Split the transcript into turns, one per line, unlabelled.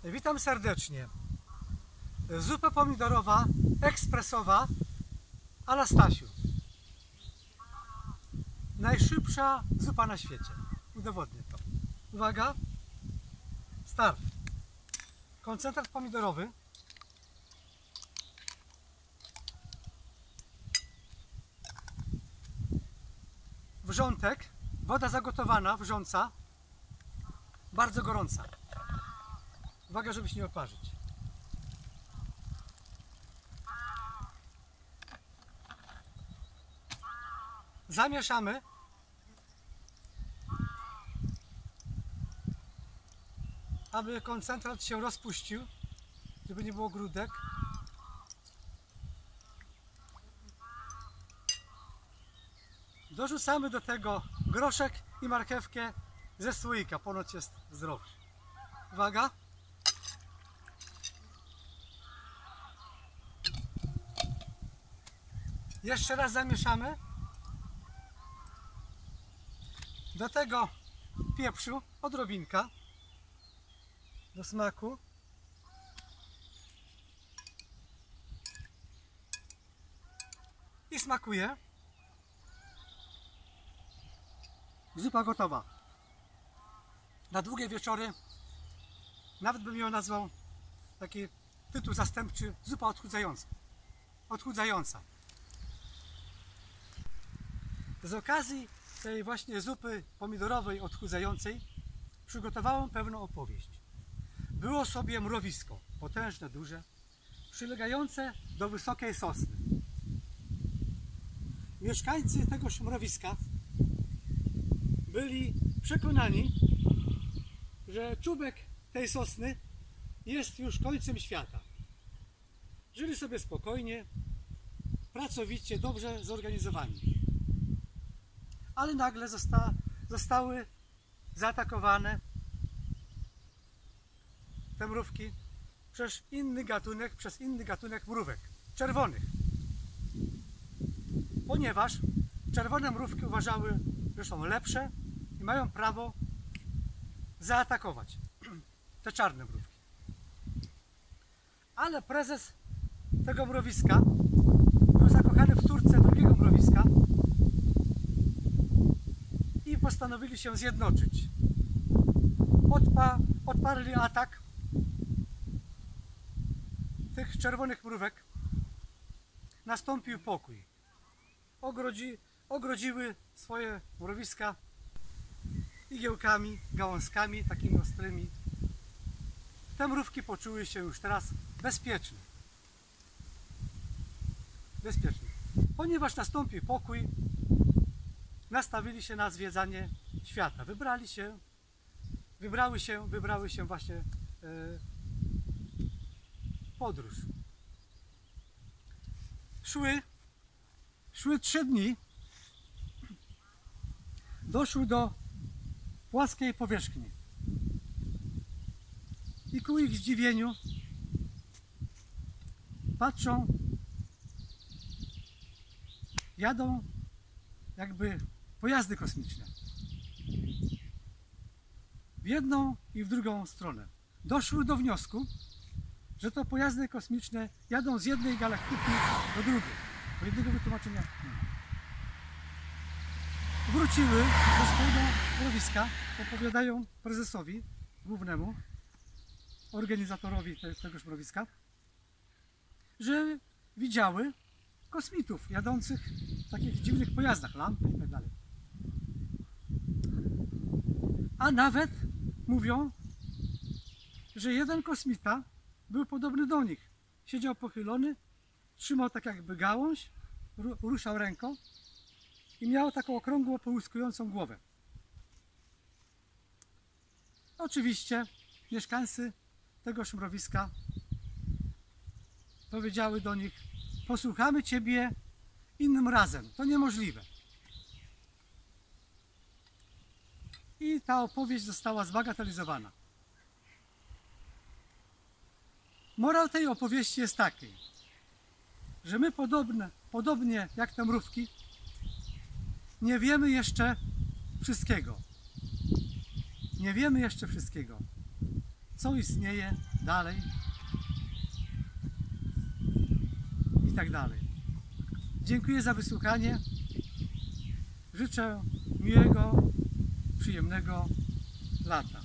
Witam serdecznie. Zupa pomidorowa, ekspresowa a la Stasiu. Najszybsza zupa na świecie. Udowodnię to. Uwaga. Start. Koncentrat pomidorowy. Wrzątek. Woda zagotowana, wrząca. Bardzo gorąca. Uwaga, żeby się nie oparzyć. Zamieszamy. Aby koncentrat się rozpuścił, żeby nie było grudek. Dorzucamy do tego groszek i marchewkę ze słoika, ponoć jest zdrowszy. Uwaga! Jeszcze raz zamieszamy. Do tego pieprzu, odrobinka do smaku. I smakuje. Zupa gotowa. Na długie wieczory, nawet bym ją nazwał, taki tytuł zastępczy, zupa odchudzająca. Odchudzająca. Z okazji tej właśnie zupy pomidorowej odchudzającej przygotowałem pewną opowieść. Było sobie mrowisko, potężne, duże, przylegające do wysokiej sosny. Mieszkańcy tegoż mrowiska byli przekonani, że czubek tej sosny jest już końcem świata. Żyli sobie spokojnie, pracowicie, dobrze zorganizowani. Ale nagle zostały zaatakowane te mrówki przez inny gatunek mrówek, czerwonych. Ponieważ czerwone mrówki uważały, że są lepsze i mają prawo zaatakować te czarne mrówki. Ale prezes tego mrowiska był zakochany w córce drugiego mrowiska i postanowili się zjednoczyć. Odparli atak tych czerwonych mrówek. Nastąpił pokój. Ogrodziły swoje mrowiska igiełkami, gałązkami takimi ostrymi. Te mrówki poczuły się już teraz bezpieczne. Ponieważ nastąpił pokój, nastawili się na zwiedzanie świata. Wybrały się właśnie podróż. Szły 3 dni. Doszły do płaskiej powierzchni. I ku ich zdziwieniu patrzą, jadą jakby pojazdy kosmiczne. W jedną i w drugą stronę. Doszły do wniosku, że to pojazdy kosmiczne jadą z jednej galaktyki do drugiej. Bo jednego wytłumaczenia nie ma. Wróciły do swojego mrowiska, opowiadają prezesowi głównemu, organizatorowi tegoż mrowiska, że widziały kosmitów jadących w takich dziwnych pojazdach, lampy i tak dalej. A nawet mówią, że jeden kosmita był podobny do nich. Siedział pochylony, trzymał tak jakby gałąź, ruszał ręką i miał taką okrągłą, połyskującą głowę. Oczywiście mieszkańcy tegoż mrowiska powiedziały do nich: posłuchamy Ciebie innym razem, to niemożliwe. I ta opowieść została zbagatelizowana. Morał tej opowieści jest taki, że my podobnie jak te mrówki nie wiemy jeszcze wszystkiego. Nie wiemy jeszcze wszystkiego, co istnieje dalej i tak dalej. Dziękuję za wysłuchanie. Życzę miłego, przyjemnego lata.